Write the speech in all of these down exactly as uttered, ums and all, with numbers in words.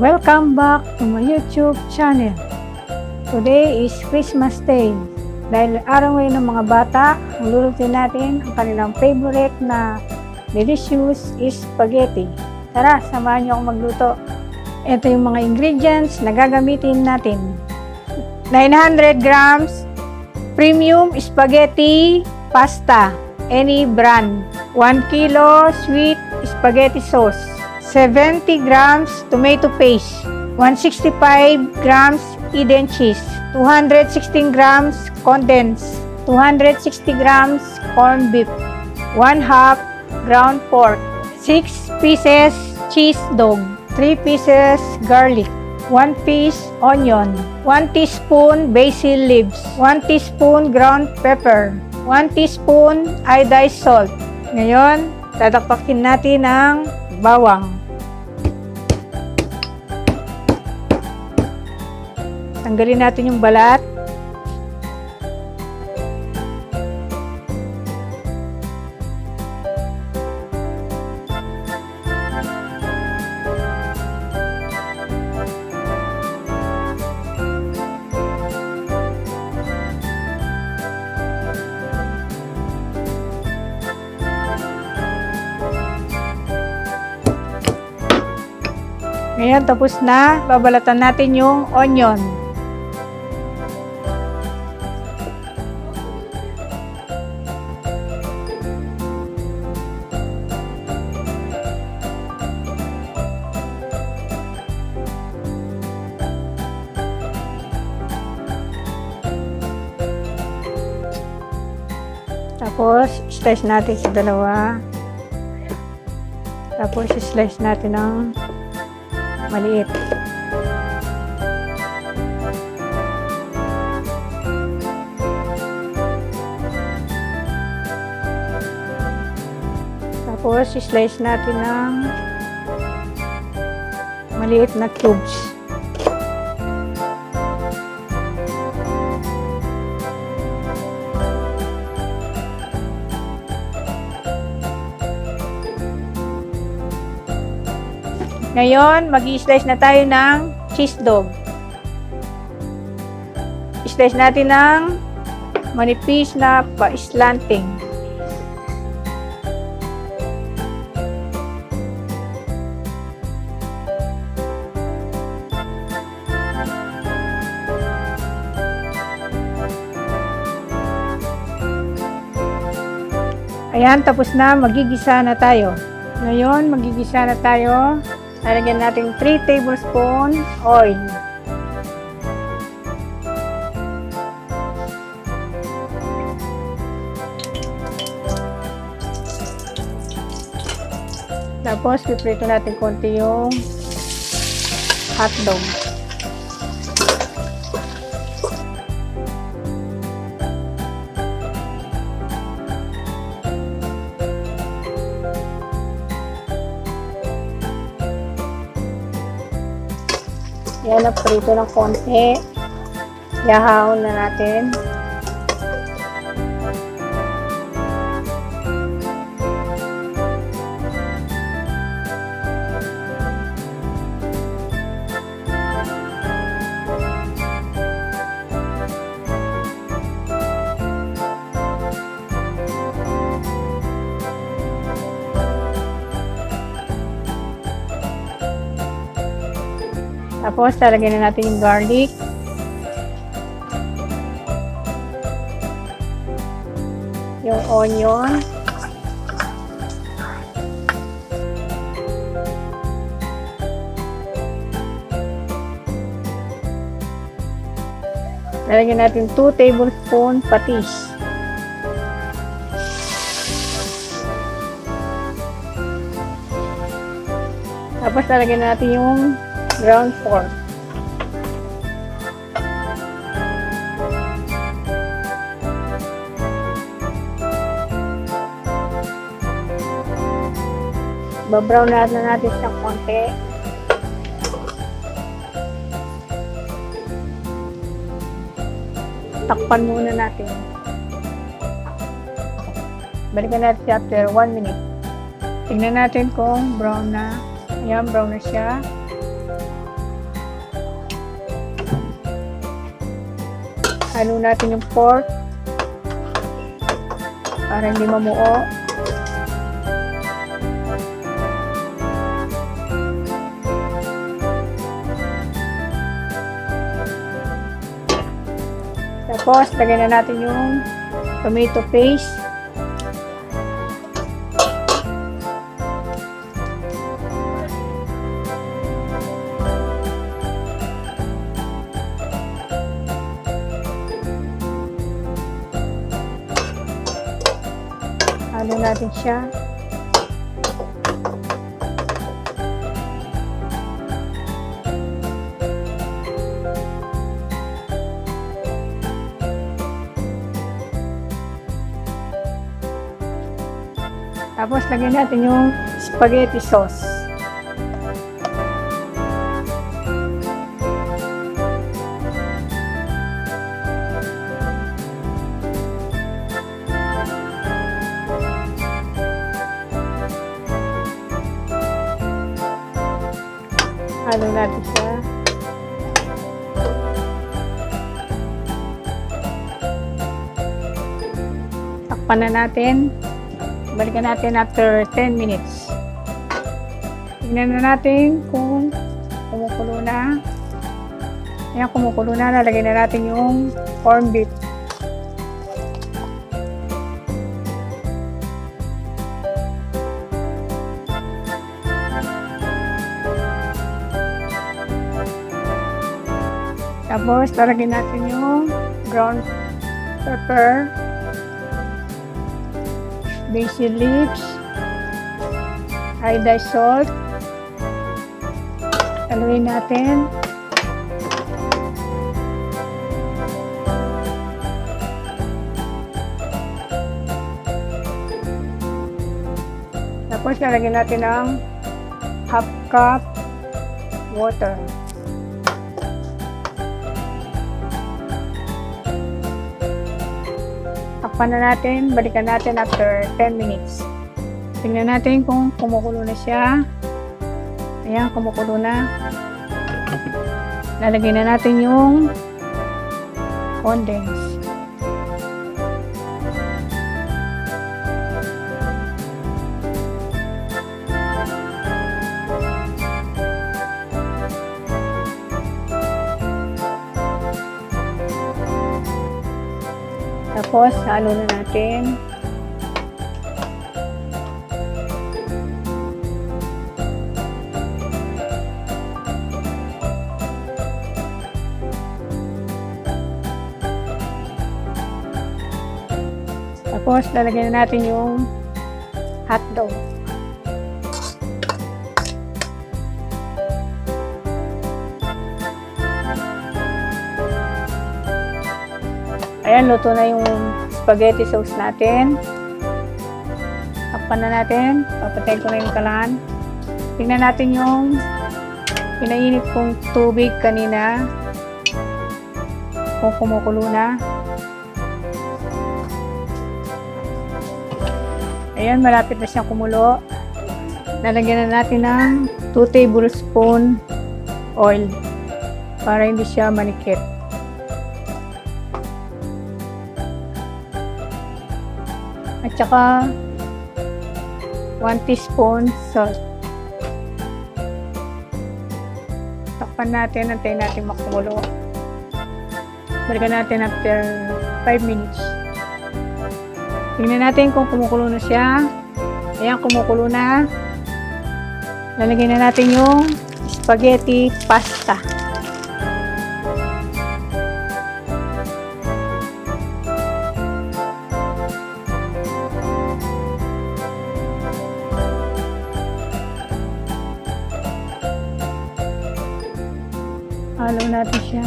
Welcome back to my YouTube channel. Today is Christmas Day. Dahil araw ngayon ng mga bata, ang lulutuin natin ang kanilang favorite na delicious spaghetti. Tara, samahan niyo akong magluto. Ito yung mga ingredients na gagamitin natin. nine hundred grams premium spaghetti pasta, any brand. one kilo sweet spaghetti sauce. seventy grams tomato paste. one hundred sixty-five grams Eden cheese. two hundred sixteen grams condensed. two hundred sixty grams corned beef. one half ground pork. six pieces cheese dog. three pieces garlic. one piece onion. one teaspoon basil leaves. one teaspoon ground pepper. one teaspoon iodized salt. Ngayon, tatakpakin natin ang bawang. Tanggalin natin yung balat. Ngayon, tapos na. Babalatan natin yung onion. Tapos, slice natin sa dalawa. Tapos, slice natin ng maliit. Tapos, slice natin ng maliit na cubes. Ngayon, mag-i-slice na tayo ng cheese dog. I-slice natin ng manipis na pa-slanting. Ayan, tapos na. Magigisa na tayo. Ngayon, magigisa na tayo. Lalagyan natin three tablespoons oil. Tapos, piprito natin konti yung hotdog. Yan, naprito ng konti. Yahawon na natin. Tapos, talagyan na natin yung garlic. Yung onion. Talagyan natin two tablespoons patis. Tapos, talagyan natin yung ground pork. Babrown na natin siya konti. Takpan muna natin. Balikan natin siya after one minute. Tingnan natin kung brown na. Ayan, brown na siya. Halo natin yung pork para hindi mamuo. Tapos, lagyan na natin yung tomato paste. Halo natin siya. Tapos, lagyan natin yung spaghetti sauce. Halo natin siya. Takpan na natin. Balikan natin after ten minutes. Tignan na natin kung kumukulo na. Ayan, kumukulo na. Lalagay na natin yung corned beef. Tapos, lalagyan natin yung ground pepper, basil leaves, iodized salt. Haluin natin. Tapos, lalagyan natin ng half cup water. Takpan na natin, balikan natin after ten minutes. Tingnan natin kung kumukulo na siya. Ayan, kumukulo na. Lalagyan na natin yung condense. Tapos, halo na natin. Tapos, lalagyan na natin yung hotdog. Ayan, luto na yung spaghetti sauce natin. Takpan na natin. Papatayin ko na yung kalan. Tingnan natin yung pinainit kong tubig kanina. Kung kumukulo na. Ayan, malapit na siyang kumulo. Lalagyan na natin ng two tablespoon oil para hindi siya manikit. At saka one teaspoon salt. Takpan natin, antayin natin makumulo. Balikan natin after five minutes. Tingnan natin kung kumukulo na siya. Ayan, kumukulo na. Lalagyan na natin yung spaghetti pasta. Halo natin siya.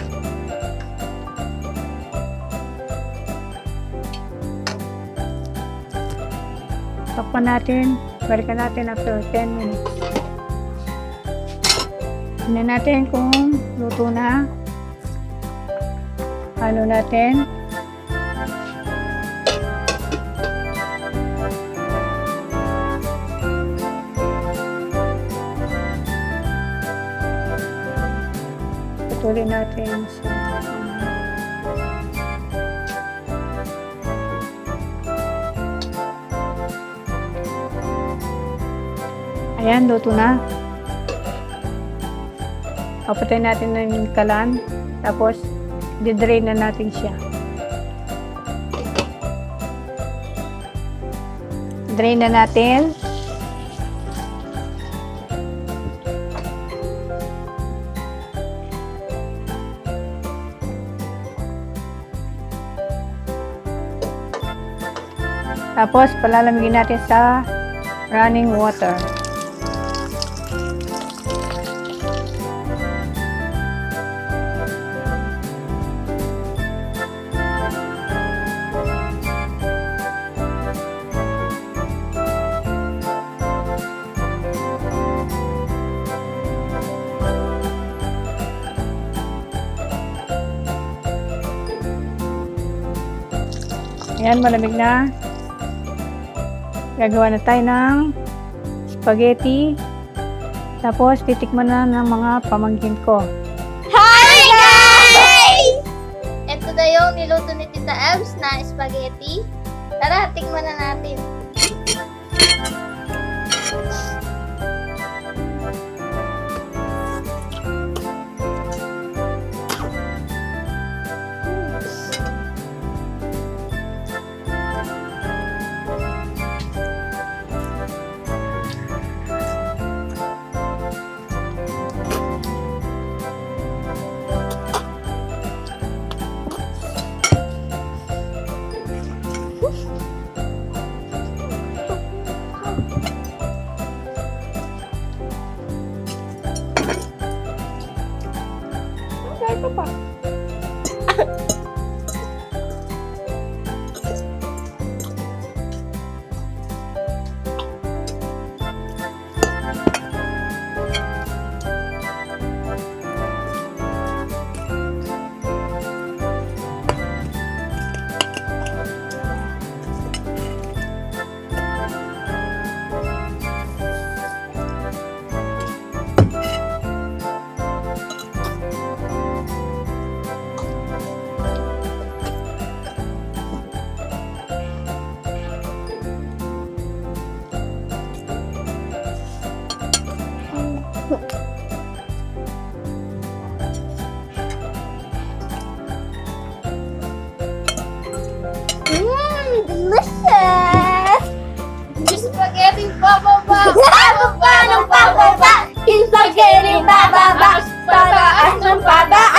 Takpan natin. Balikan natin after ten minutes. Tingnan natin kung luto na. Halo natin. Patuloy natin sa Ayan, luto na. Papatay natin na yung kalan. Tapos, didrain na natin siya. Drain na natin. Tapos, palalamigin natin sa running water. Ayan, malamig na. Gagawa na tayo ng spaghetti. Tapos, titikman na ng mga pamangkin ko. Hi guys! Ito na yung niluto ni Tita Ebs na spaghetti. Tara, tikman na natin. Ito pa. Mmm, delicious! Spaghetti bababa! Bababa ng bababa! Spaghetti bababa! Pataas ng pataas!